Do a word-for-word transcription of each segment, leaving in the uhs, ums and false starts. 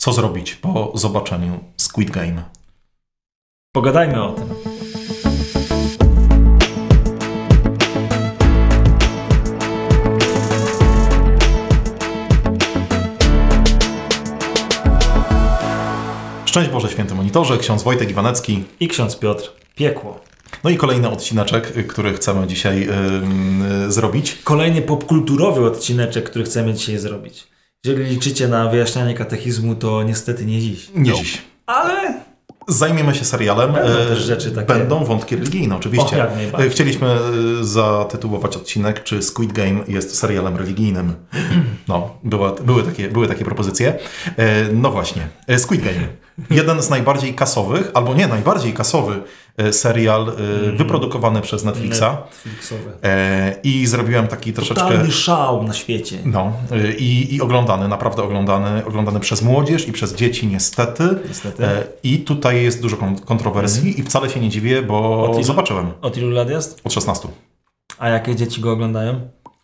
Co zrobić po zobaczeniu Squid Game? Pogadajmy o tym. Szczęść Boże, święty monitorze, ksiądz Wojtek Iwanecki i ksiądz Piotr Piekło. No i kolejny odcineczek, który chcemy dzisiaj yy, zrobić. Kolejny popkulturowy odcineczek, który chcemy dzisiaj zrobić. Jeżeli liczycie na wyjaśnianie katechizmu, to niestety nie dziś. Nie no. dziś. Ale... Zajmiemy się serialem. Będą też rzeczy takie. Będą wątki religijne, oczywiście. Och, Chcieliśmy zatytułować odcinek, czy Squid Game jest serialem religijnym. No, była, były, takie, były takie propozycje. No właśnie, Squid Game. Jeden z najbardziej kasowych, albo nie, najbardziej kasowy serial mm. wyprodukowany przez Netflixa. Netflixowy. I zrobiłem taki troszeczkę... Totalny szał na świecie. No. I, i oglądany, naprawdę oglądany, oglądany przez młodzież i przez dzieci niestety. Niestety. I tutaj jest dużo kontrowersji mm. i wcale się nie dziwię, bo od ilu, zobaczyłem. Od ilu lat jest? Od szesnastu. A jakie dzieci go oglądają?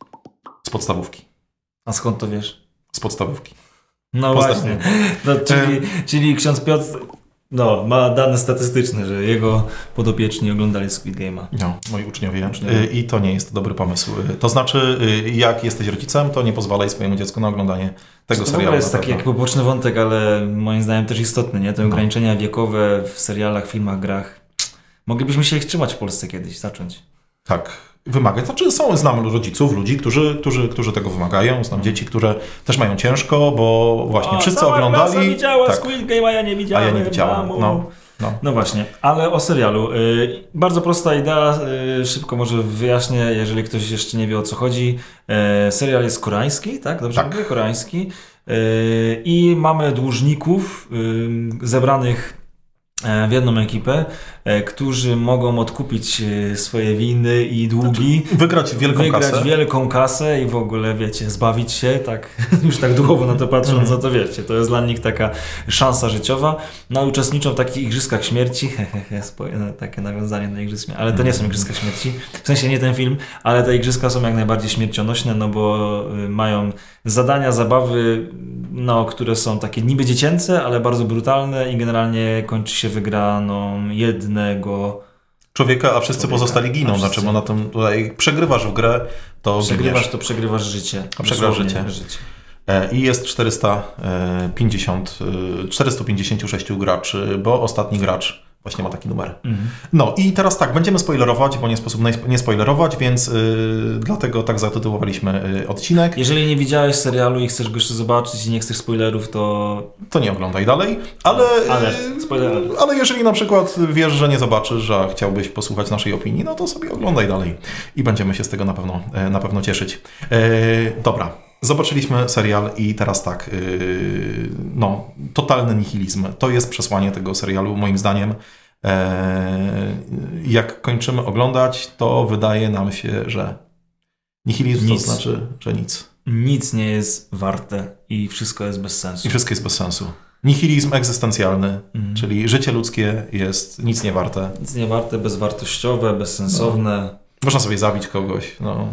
Z podstawówki. A skąd to wiesz? Z podstawówki. No Pozdrawiam. właśnie. No, czyli, czyli ksiądz Piotr no, ma dane statystyczne, że jego podopieczni oglądali Squid Game'a. No, moi uczniowie. uczniowie. I to nie jest dobry pomysł. To znaczy, jak jesteś rodzicem, to nie pozwalaj swojemu dziecku na oglądanie tego to serialu. To jest taki jak poboczny wątek, ale moim zdaniem też istotny, nie? Te no. ograniczenia wiekowe w serialach, filmach, grach. Moglibyśmy się ich trzymać w Polsce kiedyś, zacząć. Tak. Wymagać. Znaczy są, znam rodziców, ludzi, którzy, którzy, którzy tego wymagają. Znam dzieci, które też mają ciężko, bo właśnie o, wszyscy oglądali. Ja widziała tak. Squid Game, a ja nie widziałem. A ja nie widziałem. No, no. no właśnie, ale o serialu. Yy, bardzo prosta idea, yy, szybko może wyjaśnię, jeżeli ktoś jeszcze nie wie, o co chodzi. Yy, serial jest koreański, tak? Dobrze tak. mówię? Koreański. Yy, I mamy dłużników yy, zebranych w jedną ekipę, którzy mogą odkupić swoje winy i długi. Znaczy, wygrać wielką wygrać kasę. wielką kasę i w ogóle, wiecie, zbawić się, tak już tak duchowo na to patrząc, no to wiecie, to jest dla nich taka szansa życiowa. No uczestniczą w takich igrzyskach śmierci, hehehe, takie nawiązanie na igrzysk śmierci, ale to nie są igrzyska śmierci, w sensie nie ten film, ale te igrzyska są jak najbardziej śmiercionośne, no bo mają zadania, zabawy, no, które są takie niby dziecięce, ale bardzo brutalne i generalnie kończy się wygraną jednego człowieka, a wszyscy człowieka, pozostali giną. Wszyscy... Znaczy, bo na tym tutaj przegrywasz w grę, to przegrywasz, giniesz. to przegrywasz życie. A przegrywasz życie. życie. I jest czterysta pięćdziesiąt, czterysta pięćdziesiąt sześć graczy, bo ostatni gracz właśnie ma taki numer. Mhm. No i teraz tak, będziemy spoilerować, bo nie sposób nie spoilerować, więc yy, dlatego tak zatytułowaliśmy yy, odcinek. Jeżeli nie widziałeś serialu i chcesz go jeszcze zobaczyć i nie chcesz spoilerów, to... To nie oglądaj dalej, ale... Alert, spoiler alert. Ale jeżeli na przykład wiesz, że nie zobaczysz, a chciałbyś posłuchać naszej opinii, no to sobie oglądaj dalej i będziemy się z tego na pewno, na pewno cieszyć. Yy, dobra. Zobaczyliśmy serial i teraz tak, yy, no, totalny nihilizm. To jest przesłanie tego serialu, moim zdaniem. E, jak kończymy oglądać, to wydaje nam się, że nihilizm nic. To znaczy, że nic. Nic nie jest warte i wszystko jest bez sensu. I wszystko jest bez sensu. Nihilizm egzystencjalny, mm. czyli życie ludzkie jest nic nie warte. Nic nie warte, bezwartościowe, bezsensowne. No. Można sobie zabić kogoś, no...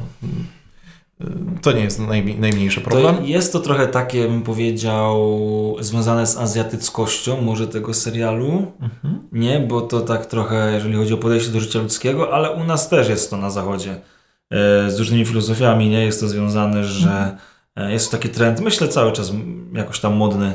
To nie jest najmniej, najmniejszy problem. To jest to trochę takie, bym powiedział, związane z azjatyckością może tego serialu. Mhm. Nie, bo to tak trochę, jeżeli chodzi o podejście do życia ludzkiego, ale u nas też jest to na zachodzie. Z różnymi filozofiami, nie? Jest to związane, że mhm. jest to taki trend, myślę cały czas jakoś tam modny.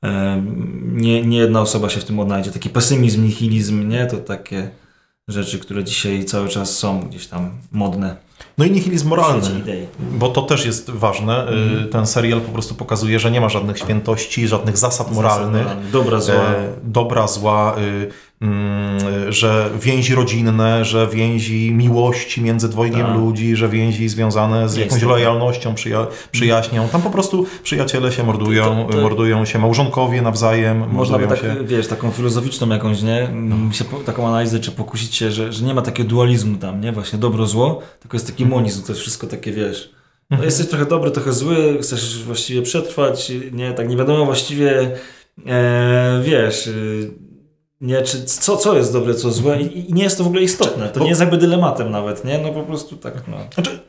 Nie, nie jedna osoba się w tym odnajdzie. Taki pesymizm, nihilizm, nie? To takie rzeczy, które dzisiaj cały czas są gdzieś tam modne. No i nihilizm moralny, bo to też jest ważne. Mm. Ten serial po prostu pokazuje, że nie ma żadnych świętości, żadnych zasad moralnych. Zasad dobra, zła. E, dobra, zła, y, y, że więzi rodzinne, że więzi miłości między dwojgiem tak. ludzi, że więzi związane z jakąś lojalnością, przyja przyjaźnią. Tam po prostu przyjaciele się mordują, to, to... mordują się małżonkowie nawzajem. Można by tak, się. wiesz, taką filozoficzną jakąś, nie? No. Się, taką analizę, czy pokusić się, że, że nie ma takiego dualizmu tam, nie? Właśnie dobro, zło, tylko jest taki monizm, to jest wszystko takie, wiesz, no jesteś trochę dobry, trochę zły, chcesz właściwie przetrwać, nie, tak nie wiadomo właściwie, e, wiesz, nie, czy, co, co jest dobre, co złe i, i nie jest to w ogóle istotne, to nie jest jakby dylematem nawet, nie, no po prostu tak, no. Znaczy,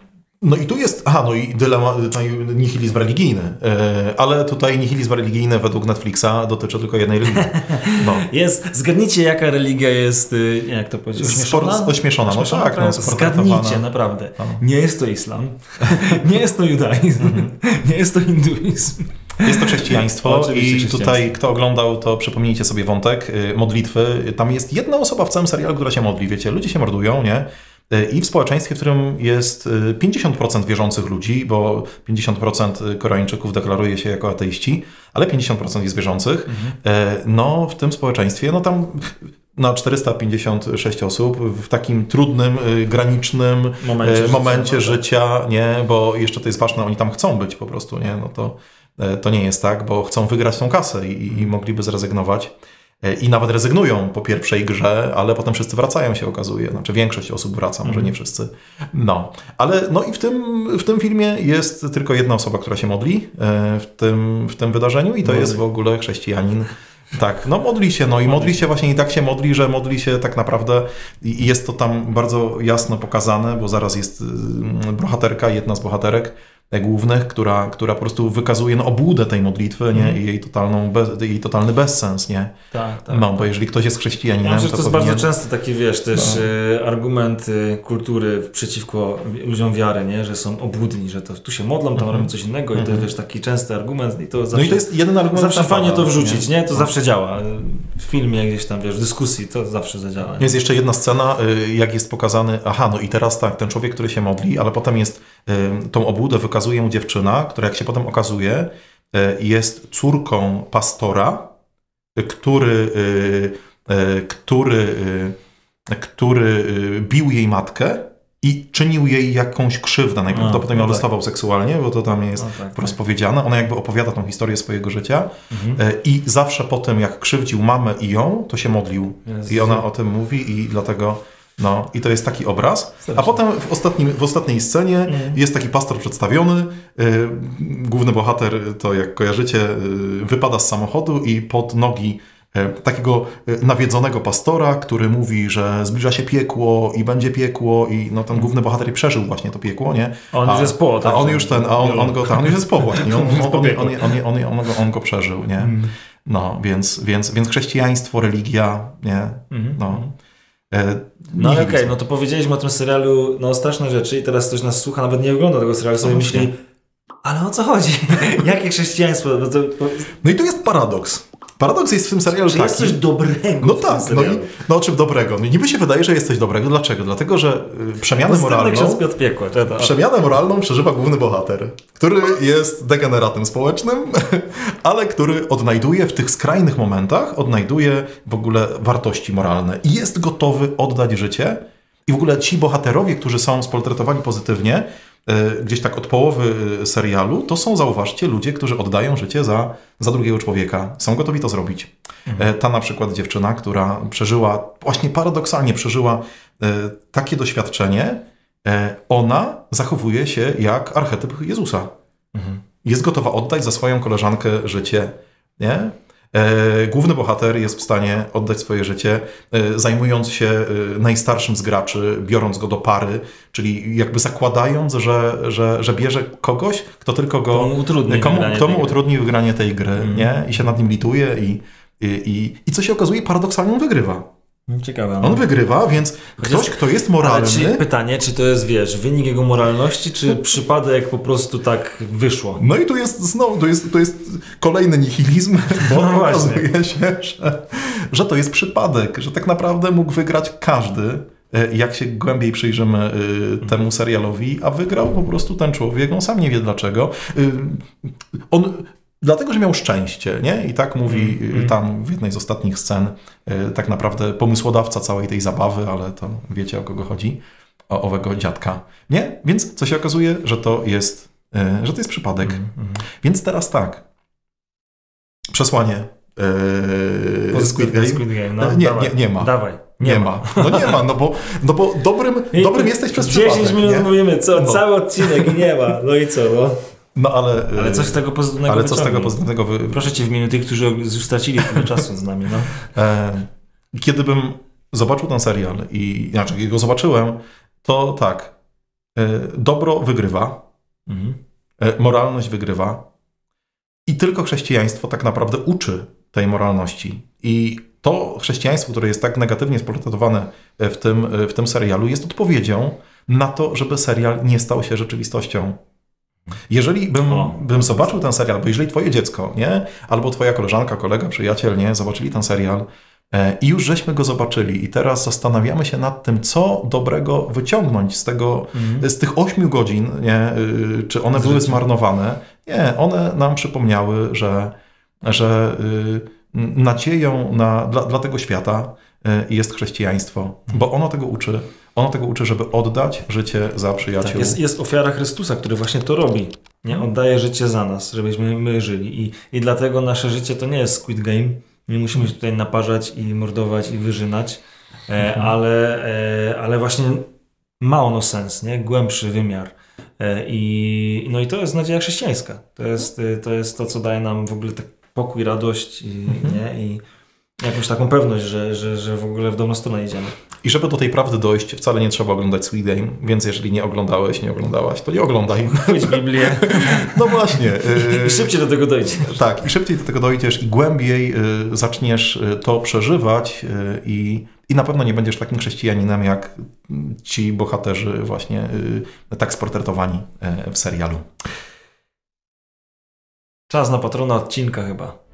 No i tu jest, aha, no i dylemat, no nihilizm religijny, yy, ale tutaj nihilizm religijny według Netflixa dotyczy tylko jednej religii. No. Jest, zgadnijcie jaka religia jest, nie, jak to powiedzieć, ośmieszona? Spor, ośmieszona, no ośmieszona, tak. No, zgadnijcie, naprawdę. No. Nie jest to islam, nie jest to judaizm, nie jest to hinduizm. Jest to chrześcijaństwo i chrześcijaństwo. Tutaj kto oglądał, to przypomnijcie sobie wątek modlitwy. Tam jest jedna osoba w całym serialu, która się modli, wiecie, ludzie się mordują, nie? I w społeczeństwie, w którym jest pięćdziesiąt procent wierzących ludzi, bo pięćdziesiąt procent Koreańczyków deklaruje się jako ateiści, ale pięćdziesiąt procent jest wierzących, mhm. no w tym społeczeństwie, no tam na czterysta pięćdziesiąt sześć osób w takim trudnym, granicznym momencie, momencie życia, życia, nie, bo jeszcze to jest ważne, oni tam chcą być po prostu, nie, no to, to nie jest tak, bo chcą wygrać tą kasę i, i mogliby zrezygnować. I nawet rezygnują po pierwszej grze, ale potem wszyscy wracają, się okazuje. Znaczy większość osób wraca, może nie wszyscy. No, ale no i w tym, w tym filmie jest tylko jedna osoba, która się modli w tym, w tym wydarzeniu i to jest w ogóle chrześcijanin. Tak, no modli się, no i modli się właśnie i tak się modli, że modli się tak naprawdę i jest to tam bardzo jasno pokazane, bo zaraz jest bohaterka, jedna z bohaterek głównych, która, która po prostu wykazuje no, obłudę tej modlitwy, nie? Mm. I jej, totalną bez, jej totalny bezsens, nie? Tak, tak. No, bo jeżeli ktoś jest chrześcijaninem, ja myślę, to to jest powinien... bardzo często taki, wiesz, też no. argument kultury przeciwko ludziom wiary, nie? Że są obłudni, że to tu się modlą, tam mm. robią coś innego mm. i to jest wiesz, taki częsty argument i to zawsze... No i to jest jeden argument. Zawsze fajnie to wrzucić, nie? nie? To no. zawsze działa. W filmie gdzieś tam, wiesz, w dyskusji to zawsze zadziała. Nie? Jest jeszcze jedna scena, jak jest pokazany, aha, no i teraz tak, ten człowiek, który się modli, ale potem jest, tą obłudę wykazuje mu dziewczyna, która jak się potem okazuje, jest córką pastora, który, który, który bił jej matkę i czynił jej jakąś krzywdę. Najprawdopodobniej ją dostawał tak. seksualnie, bo to tam jest no tak, rozpowiedziane. Tak. Ona jakby opowiada tą historię swojego życia mhm. i zawsze po tym, jak krzywdził mamę i ją, to się modlił. Jezus. I ona o tym mówi i dlatego... No i to jest taki obraz. A potem w, ostatnim, w ostatniej scenie mm. jest taki pastor przedstawiony. Yy, główny bohater, to jak kojarzycie, yy, wypada z samochodu i pod nogi yy, takiego yy, nawiedzonego pastora, który mówi, że zbliża się piekło i będzie piekło i no ten główny bohater przeżył właśnie to piekło, nie? On a, już jest po. Tak, a on już ten, a on, on go, ta, on już jest po właśnie. On, on, on, on, on, on, on, on, on go przeżył, nie? Mm. No, więc, więc, więc chrześcijaństwo, religia, nie? Mm. No. No ale okej, okay, no to powiedzieliśmy o tym serialu, no straszne rzeczy i teraz ktoś nas słucha, nawet nie ogląda tego serialu, sobie no myśli, ale o co chodzi? Jakie chrześcijaństwo? No, to... no i tu jest paradoks. Paradoks jest w tym serialu taki. Jest coś dobrego. No tak, no, i, no czym dobrego? No, niby się wydaje, że jest coś dobrego. Dlaczego? Dlatego, że przemianę moralną, piekła, przemianę moralną przeżywa główny bohater, który jest degeneratem społecznym, ale który odnajduje w tych skrajnych momentach, odnajduje w ogóle wartości moralne i jest gotowy oddać życie. I w ogóle ci bohaterowie, którzy są sportretowani pozytywnie, gdzieś tak od połowy serialu, to są, zauważcie, ludzie, którzy oddają życie za, za drugiego człowieka. Są gotowi to zrobić. Mhm. Ta na przykład dziewczyna, która przeżyła, właśnie paradoksalnie przeżyła takie doświadczenie, ona zachowuje się jak archetyp Jezusa. Mhm. Jest gotowa oddać za swoją koleżankę życie, nie? Główny bohater jest w stanie oddać swoje życie, zajmując się najstarszym z graczy, biorąc go do pary, czyli jakby zakładając, że, że, że bierze kogoś, kto tylko go... Komu utrudni komu, wygranie, kto mu tej utrudni wygranie tej gry, mm. nie? I się nad nim lituje i, i, i, i co się okazuje, paradoksalnie on wygrywa. Ciekawe. No. On wygrywa, więc Chociaż, ktoś, kto jest moralny... Ale czy, pytanie, czy to jest, wiesz, wynik jego moralności, czy przypadek po prostu tak wyszło? No i tu jest znowu, to jest, to jest kolejny nihilizm, bo no okazuje właśnie. się, że, że to jest przypadek, że tak naprawdę mógł wygrać każdy, jak się głębiej przyjrzymy temu serialowi, a wygrał po prostu ten człowiek, on sam nie wie dlaczego. On... Dlatego, że miał szczęście, nie? I tak mówi mm, tam w jednej z ostatnich scen tak naprawdę pomysłodawca całej tej zabawy, ale to wiecie, o kogo chodzi, o owego dziadka, nie? Więc co się okazuje, że to jest, że to jest przypadek. Mm, mm. Więc teraz tak. Przesłanie yy, Squid Game. Squid Game. No, nie, dawaj, nie, nie ma. Dawaj. Nie, nie ma. ma. No nie ma, no bo, no bo dobrym, dobrym jesteś przez przypadek. dziesięć minut nie? mówimy, co, no. cały odcinek i nie ma. No i co, no? No ale, ale coś z tego pozytywnego Ale co z tego pozytywnego wy... Proszę cię w imieniu tych, którzy już stracili tyle czasu z nami. No. Kiedy bym zobaczył ten serial i znaczy, jak go zobaczyłem, to tak, dobro wygrywa, mhm. moralność wygrywa i tylko chrześcijaństwo tak naprawdę uczy tej moralności. I to chrześcijaństwo, które jest tak negatywnie sportretowane w tym, w tym serialu, jest odpowiedzią na to, żeby serial nie stał się rzeczywistością. Jeżeli bym, bym zobaczył ten serial, bo jeżeli twoje dziecko, nie, albo twoja koleżanka, kolega, przyjaciel, nie, zobaczyli ten serial e, i już żeśmy go zobaczyli i teraz zastanawiamy się nad tym, co dobrego wyciągnąć z tego, mm. z tych ośmiu godzin, nie, y, czy one z były życia. zmarnowane. Nie, one nam przypomniały, że, że y, nadzieją na, dla, dla tego świata y, jest chrześcijaństwo, bo ono tego uczy. Ono tego uczy, żeby oddać życie za przyjaciół. Tak, jest, jest ofiara Chrystusa, który właśnie to robi. Nie? Oddaje życie za nas, żebyśmy my żyli. I, I dlatego nasze życie to nie jest Squid Game. Nie musimy się tutaj naparzać i mordować i wyżynać, e, mhm. ale, e, ale właśnie ma ono sens, nie? Głębszy wymiar. E, i, no i to jest nadzieja chrześcijańska. To jest to, jest to co daje nam w ogóle tak pokój, radość i, mhm. nie? I jakąś taką pewność, że, że, że w ogóle w dobrą stronę idziemy. I żeby do tej prawdy dojść, wcale nie trzeba oglądać Squid Game, więc jeżeli nie oglądałeś, nie oglądałaś, to nie oglądaj. Chwyć Biblię. No właśnie. I szybciej do tego dojdziesz. Tak, i szybciej do tego dojdziesz i głębiej zaczniesz to przeżywać i, i na pewno nie będziesz takim chrześcijaninem, jak ci bohaterzy właśnie tak sportretowani w serialu. Czas na patrona odcinka chyba.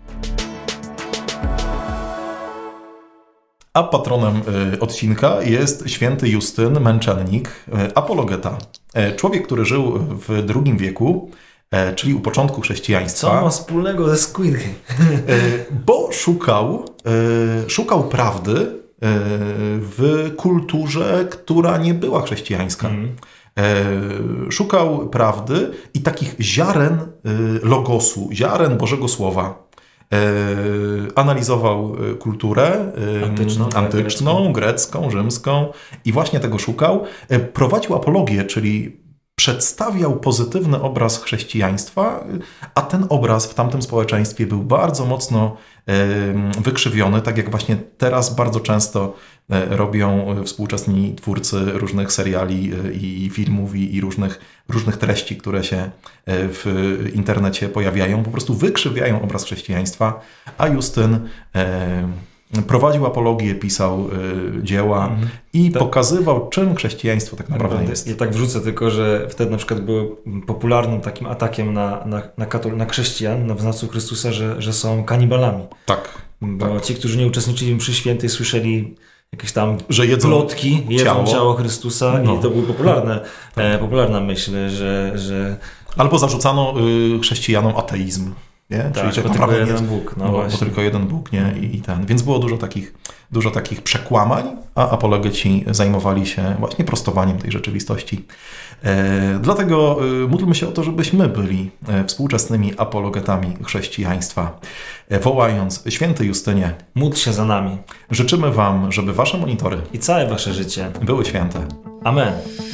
A patronem y, odcinka jest święty Justyn, męczennik, y, apologeta. Y, człowiek, który żył w drugim wieku, y, czyli u początku chrześcijaństwa. Co ma wspólnego ze Squid Game? Y, bo szukał, y, szukał prawdy y, w kulturze, która nie była chrześcijańska. Mm. Y, szukał prawdy i takich ziaren y, logosu, ziaren Bożego Słowa. Analizował kulturę antyczną, antyczną grecką. grecką, rzymską i właśnie tego szukał. Prowadził apologię, czyli przedstawiał pozytywny obraz chrześcijaństwa, a ten obraz w tamtym społeczeństwie był bardzo mocno wykrzywiony, tak jak właśnie teraz bardzo często robią współczesni twórcy różnych seriali i filmów i, i różnych, różnych treści, które się w internecie pojawiają. Po prostu wykrzywiają obraz chrześcijaństwa, a Justyn prowadził apologię, pisał y, dzieła mm, i tak. pokazywał, czym chrześcijaństwo tak naprawdę tak, jest. Ja tak wrzucę tylko, że wtedy na przykład było popularnym takim atakiem na, na, na, katol- na chrześcijan, na wyznawców Chrystusa, że, że są kanibalami. Tak. Bo tak. ci, którzy nie uczestniczyli w mszy świętej, słyszeli jakieś tam że jedzą plotki, jedzą ciało, ciało Chrystusa no. i to była popularne, tak. e, popularna myśl, że, że... Albo zarzucano y, chrześcijanom ateizm. Nie? Tak, czyli bo tylko jeden Bóg. No bo, bo tylko jeden Bóg, nie? I, i ten. Więc było dużo takich, dużo takich przekłamań, a apologeci zajmowali się właśnie prostowaniem tej rzeczywistości. E, dlatego e, módlmy się o to, żebyśmy byli e, współczesnymi apologetami chrześcijaństwa. E, wołając, święty Justynie, módl się za nami. Życzymy wam, żeby wasze monitory i całe wasze życie były święte. Amen.